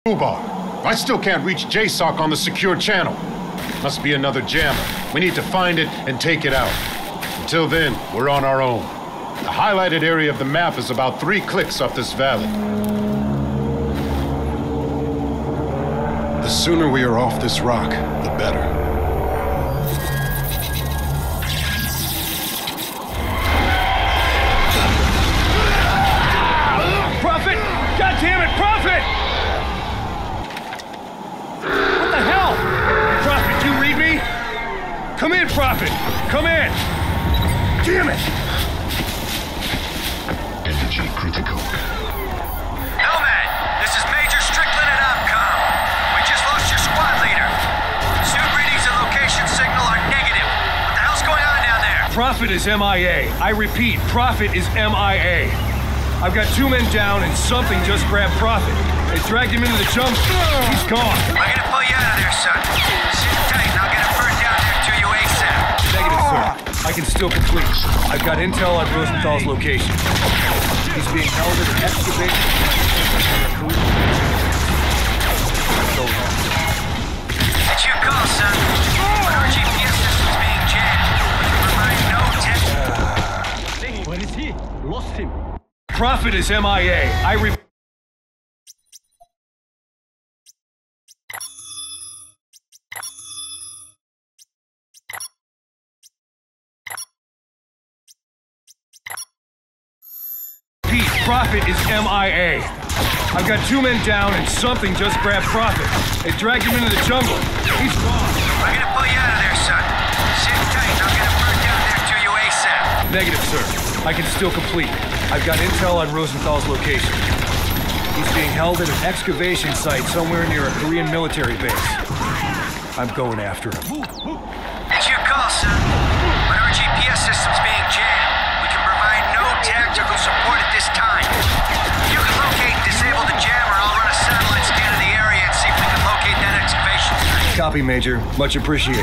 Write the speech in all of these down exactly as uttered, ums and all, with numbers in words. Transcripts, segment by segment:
Bar. I still can't reach J SOC on the secure channel. Must be another jammer. We need to find it and take it out. Until then, we're on our own. The highlighted area of the map is about three clicks up this valley. The sooner we are off this rock, the better. Prophet! God damn it, Prophet! What the hell? Prophet, you read me? Come in, Prophet! Come in! Damn it! Energy critical. Nomad, this is Major Strickland at OPCOM. We just lost your squad leader. Suit readings and location signal are negative. What the hell's going on down there? Prophet is M I A. I repeat, Prophet is M I A. I've got two men down and something just grabbed Prophet. They dragged him into the jungle. He's gone. I'm gonna pull you out of there, son. Sit tight and I'll get a bird down there to you ASAP. Negative, sir. I can still complete. I've got intel on Rosenthal's location. He's being held at an excavation. It's your call, son. But our G P S system's being jammed. We can provide no tech. Where is he? Lost him. Prophet is M I A. I re- Prophet is M I A. I've got two men down and something just grabbed Prophet. They dragged him into the jungle. He's gone. I'm gonna pull you out of there, son. Sit tight and I'll get a bird down there to you ASAP. Negative, sir. I can still complete. I've got intel on Rosenthal's location. He's being held at an excavation site somewhere near a Korean military base. I'm going after him. It's your call, son. But our G P S system's being jammed. We can provide no tactical support at this time. If you can locate and disable the jammer, I'll run a satellite scan of the area and see if we can locate that excavation site. Copy, Major. Much appreciated.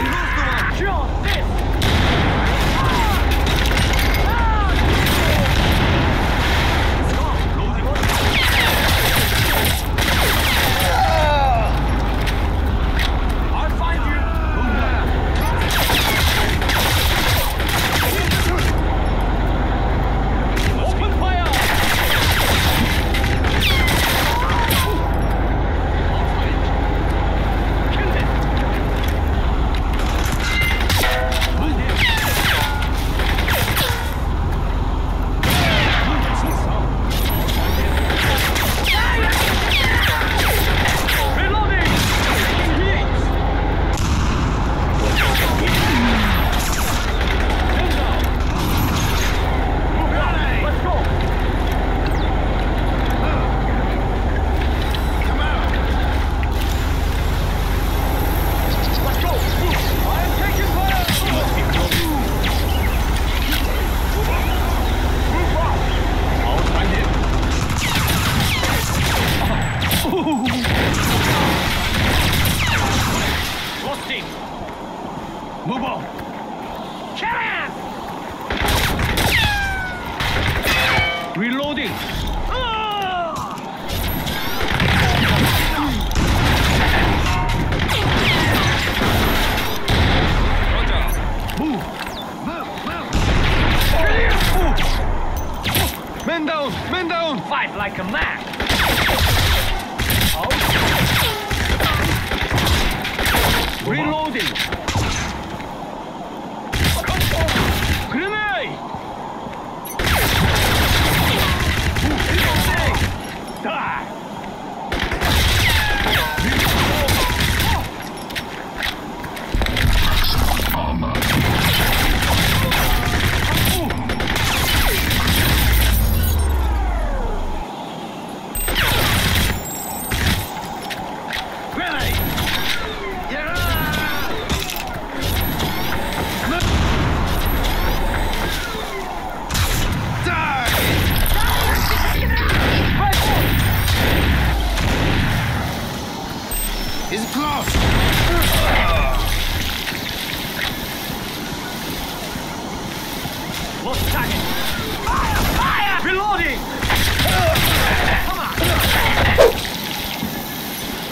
Move on! Can! Reloading! Move! Move! Move! Men down! Men down! Fight like a man! Reloading! Grenade! Die! He's close! Lost target! Fire! Fire! Reloading! Come on!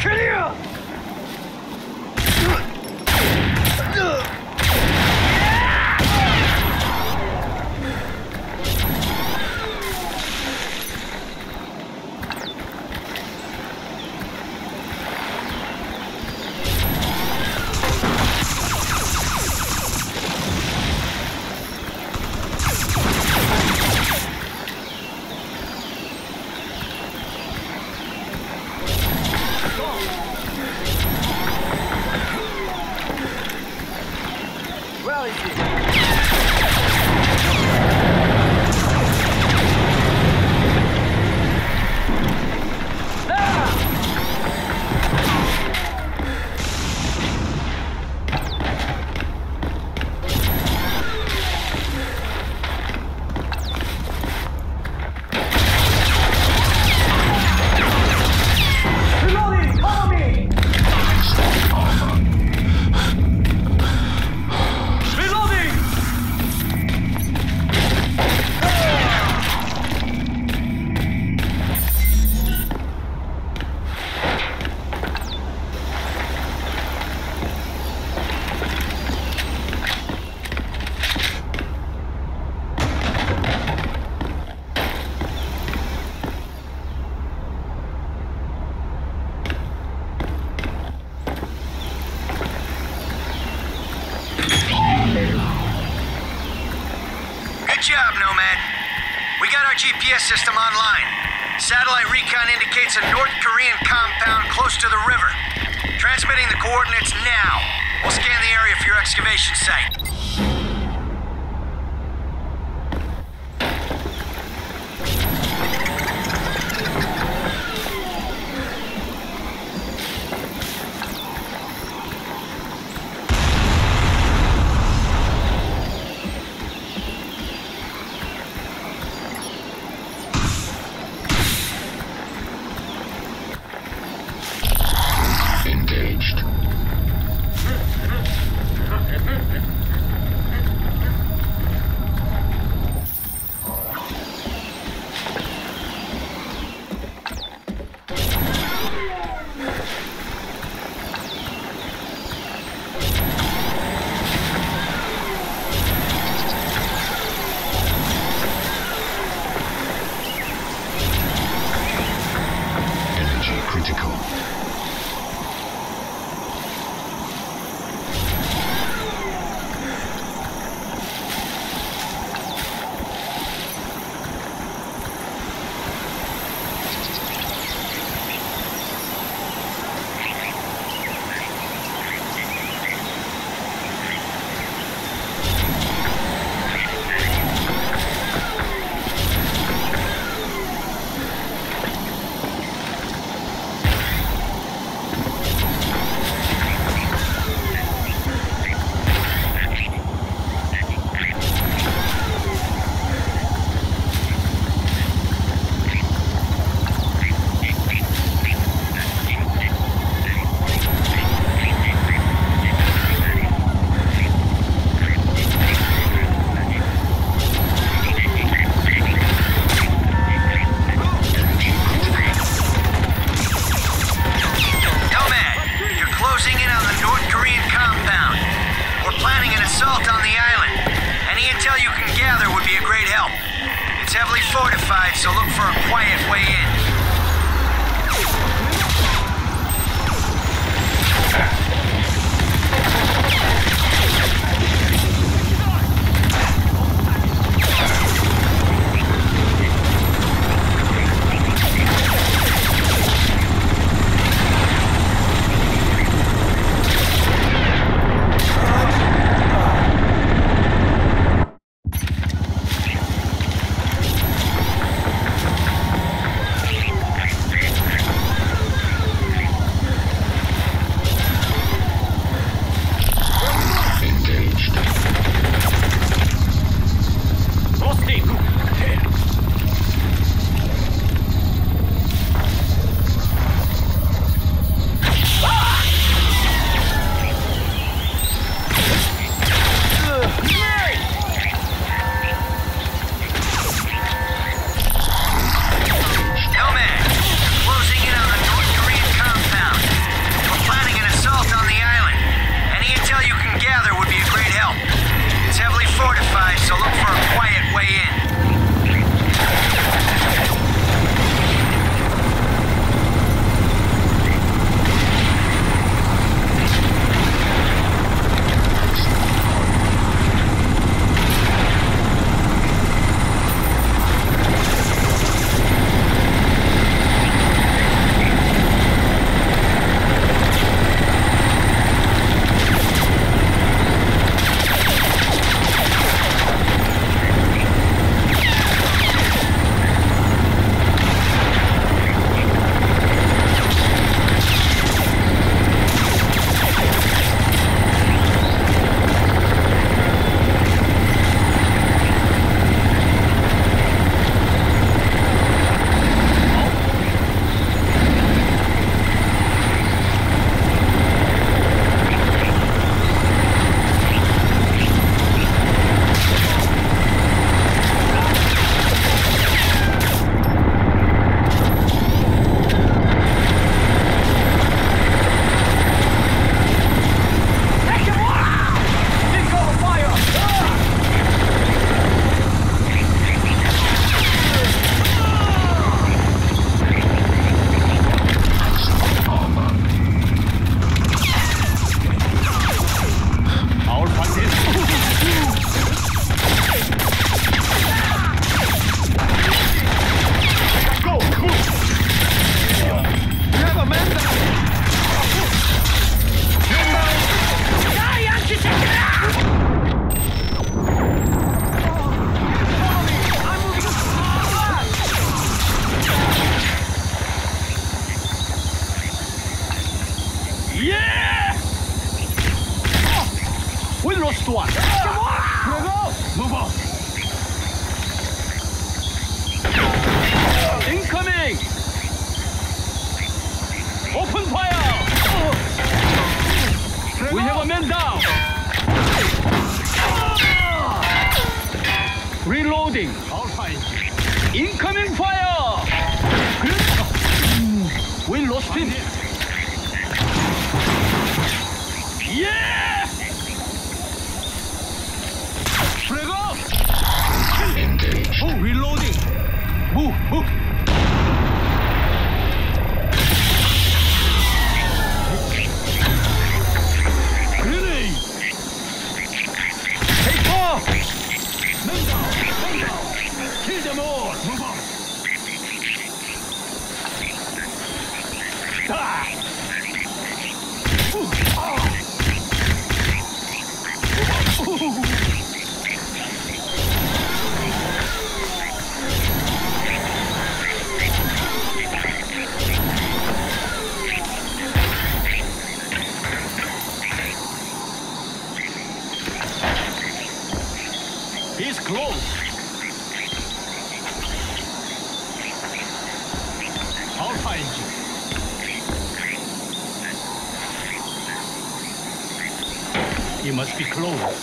Clear! G P S system online. Satellite recon indicates a North Korean compound close to the river. Transmitting the coordinates now. We'll scan the area for your excavation site. So look for a quiet way in. one. Prego! Move on. Incoming! Open fire! We have a man down! Reloading! All fine. Incoming fire! We lost him! Yeah! Prego! Oh, reloading! Move, move! Grenade! Take off! Men down! Men down! Kill them all! Move on! Ah! Ooh. Ah! Ooh. He's close. I'll find you. You must be close.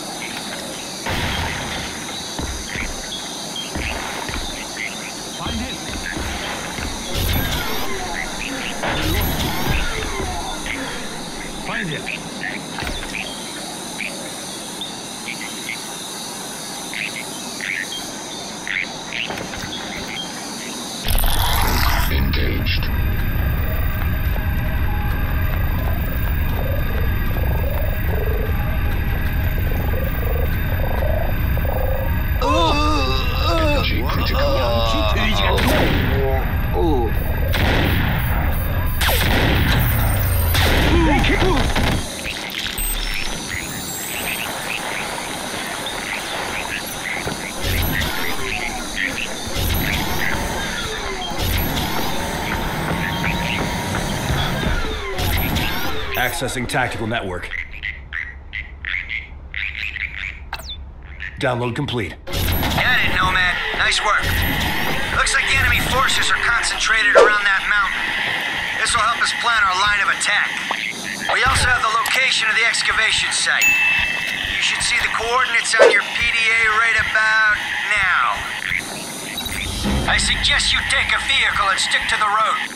Find him. Find him. Engaged. Energy critical. Accessing tactical network. Download complete. Got it, Nomad. Nice work. Looks like the enemy forces are concentrated around that mountain. This will help us plan our line of attack. We also have the location of the excavation site. You should see the coordinates on your P D A right about now. I suggest you take a vehicle and stick to the road.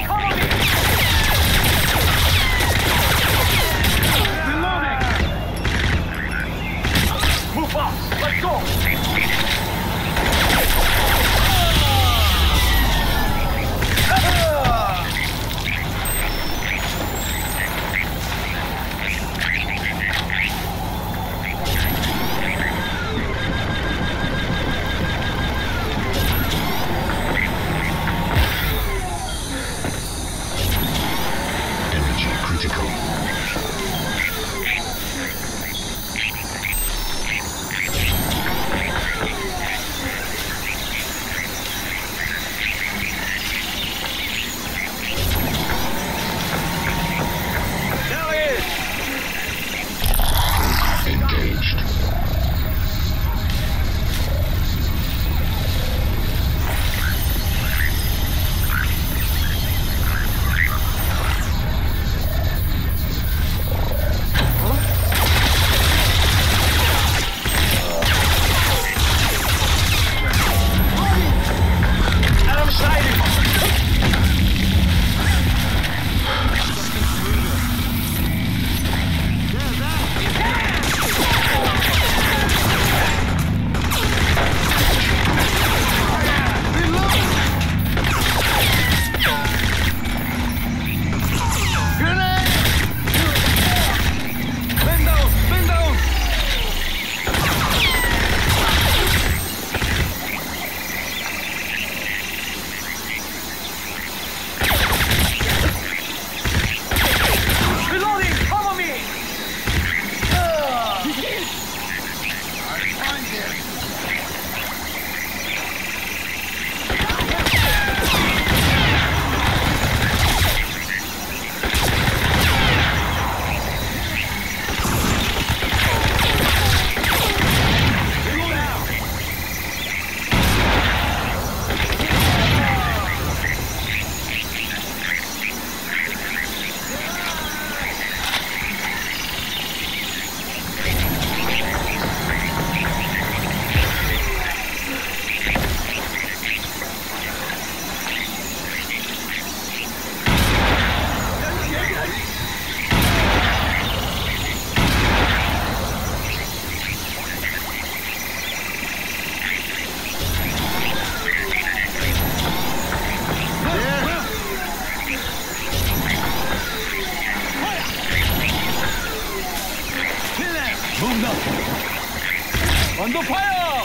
Under fire!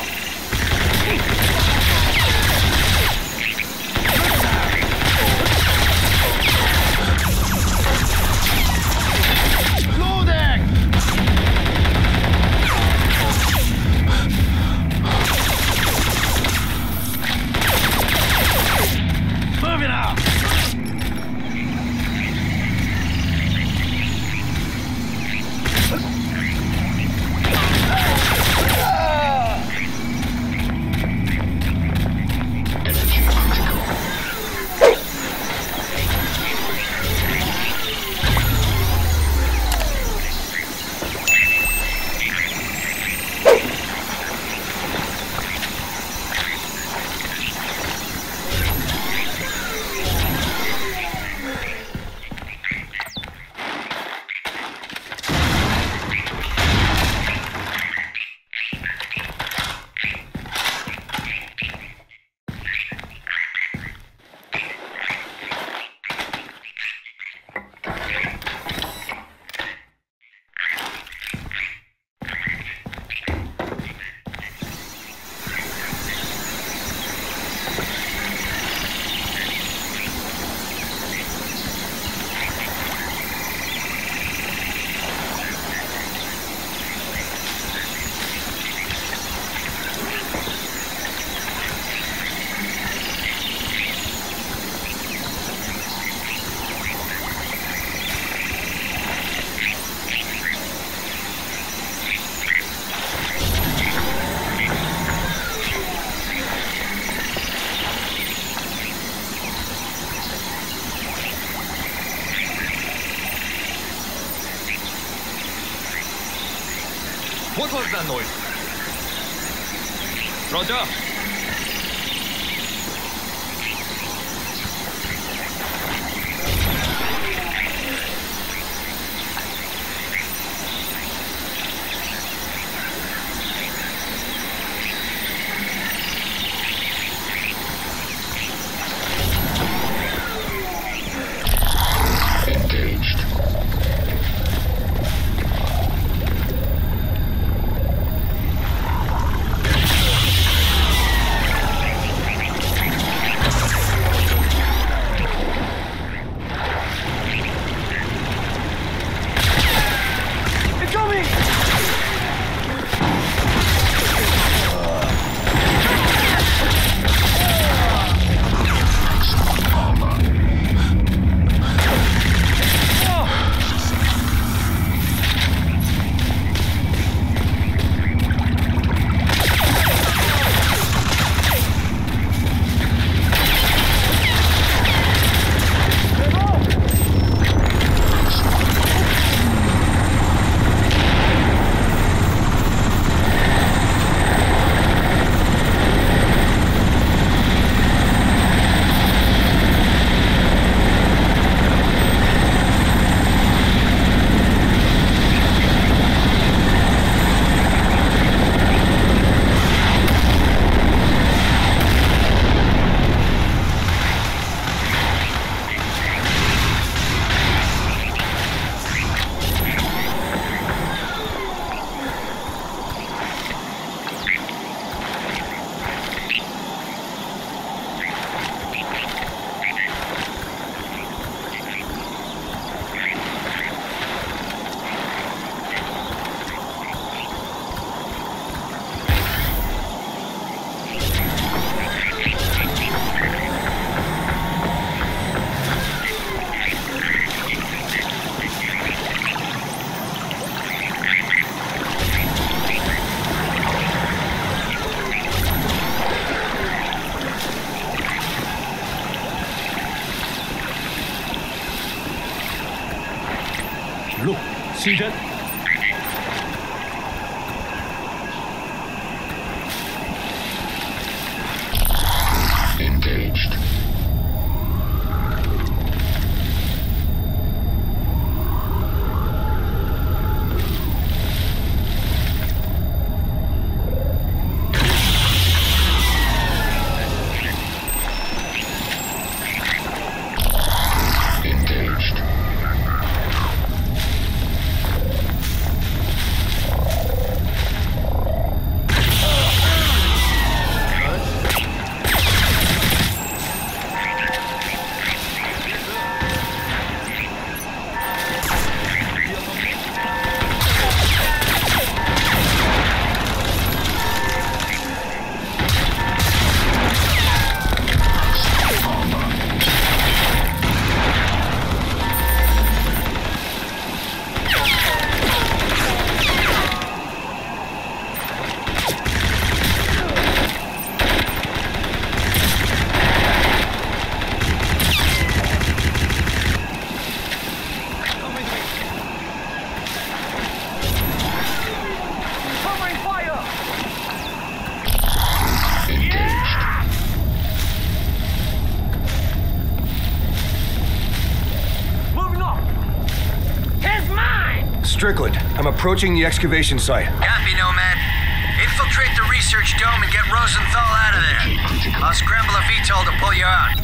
Loading! Moving out! What was that noise? Roger. Look, see that? Engaged. Strickland, I'm approaching the excavation site. Copy, Nomad. Infiltrate the research dome and get Rosenthal out of there. I'll scramble a V TOL to pull you out.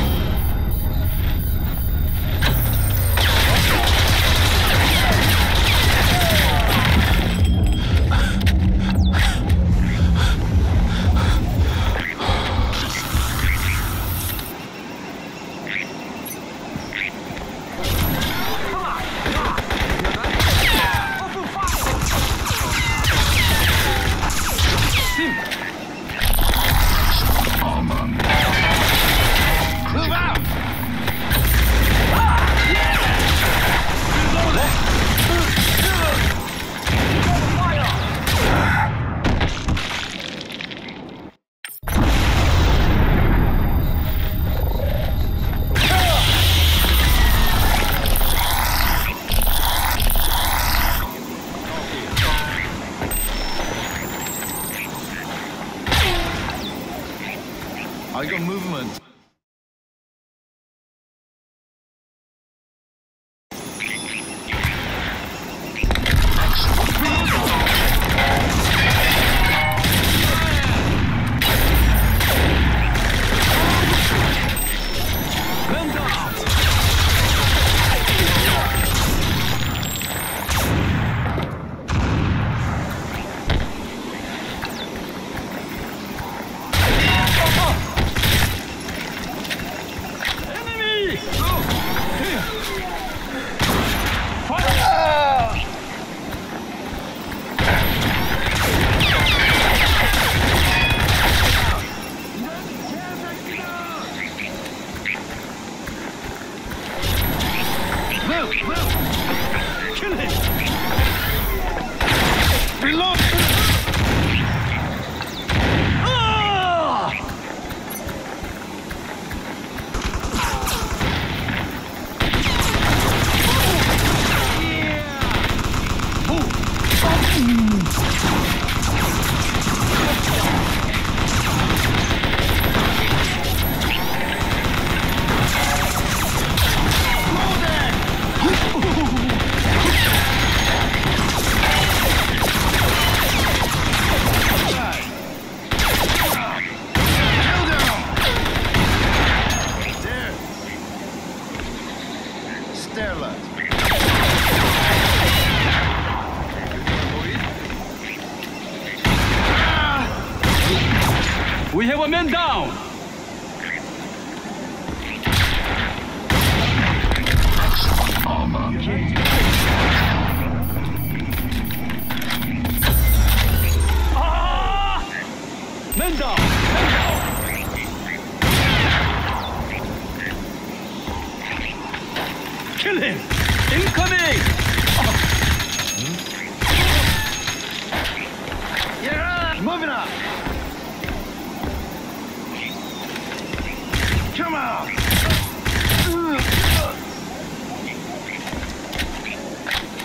I got movement. We have a man down! Ah! Man down! Man down! Kill him! Incoming! Yeah! Moving up! Come on!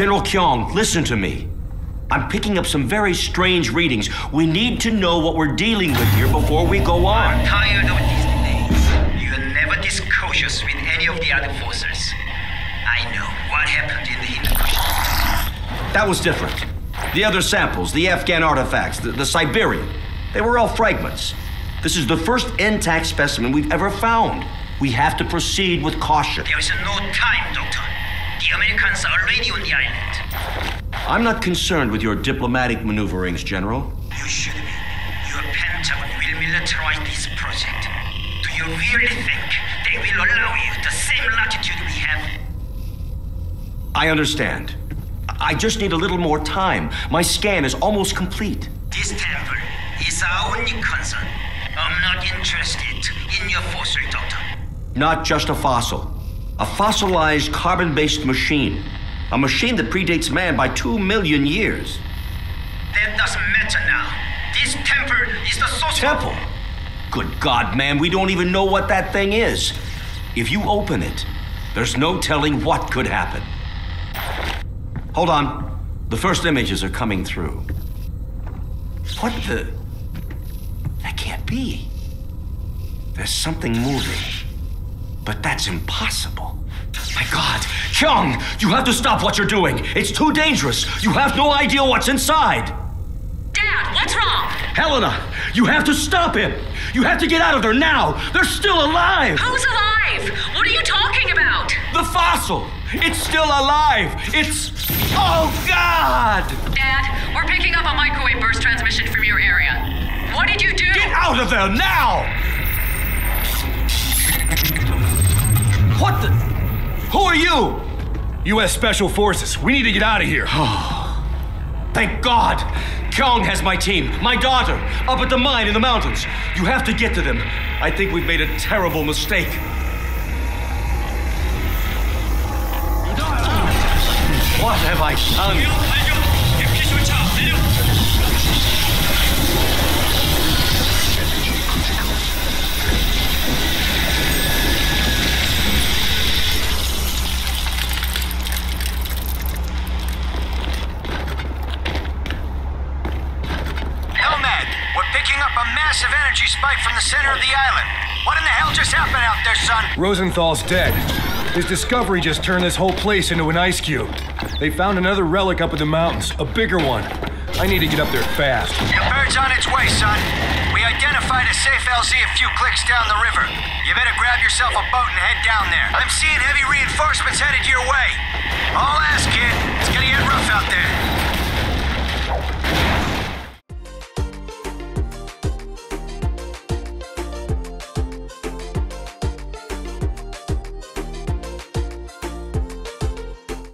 General Kyong, listen to me. I'm picking up some very strange readings. We need to know what we're dealing with here before we go on. I'm tired of these delays. You are never discautious with any of the other forces. I know what happened in the Hindukush. That was different. The other samples, the Afghan artifacts, the, the Siberian, they were all fragments. This is the first intact specimen we've ever found. We have to proceed with caution. There is no time, Doctor. The Americans are already on the island. I'm not concerned with your diplomatic maneuverings, General. You should be. Your Pentagon will militarize this project. Do you really think they will allow you the same latitude we have? I understand. I just need a little more time. My scan is almost complete. This temple is our only concern. I'm not interested in your fossil, Doctor. Not just a fossil. A fossilized carbon-based machine. A machine that predates man by two million years. That doesn't matter now. This temple is the source. Temple? Good God, man, we don't even know what that thing is. If you open it, there's no telling what could happen. Hold on. The first images are coming through. What the... That can't be. There's something moving. But that's impossible. My God, Kyong, you have to stop what you're doing. It's too dangerous. You have no idea what's inside. Dad, what's wrong? Helena, you have to stop him. You have to get out of there now. They're still alive. Who's alive? What are you talking about? The fossil. It's still alive. It's... Oh, God! Dad, we're picking up a microwave burst transmission from your area. What did you do? Get out of there now! What the... Who are you? U S Special Forces. We need to get out of here. Thank God! Kyong has my team, my daughter, up at the mine in the mountains. You have to get to them. I think we've made a terrible mistake. What have I done? Helmet, we're picking up a massive energy spike from the center of the island. What in the hell just happened out there, son? Rosenthal's dead. His discovery just turned this whole place into an ice cube. They found another relic up in the mountains, a bigger one. I need to get up there fast. Your bird's on its way, son. We identified a safe L Z a few clicks down the river. You better grab yourself a boat and head down there. I'm seeing heavy reinforcements headed your way. All ass, kid. It's gonna get rough out there.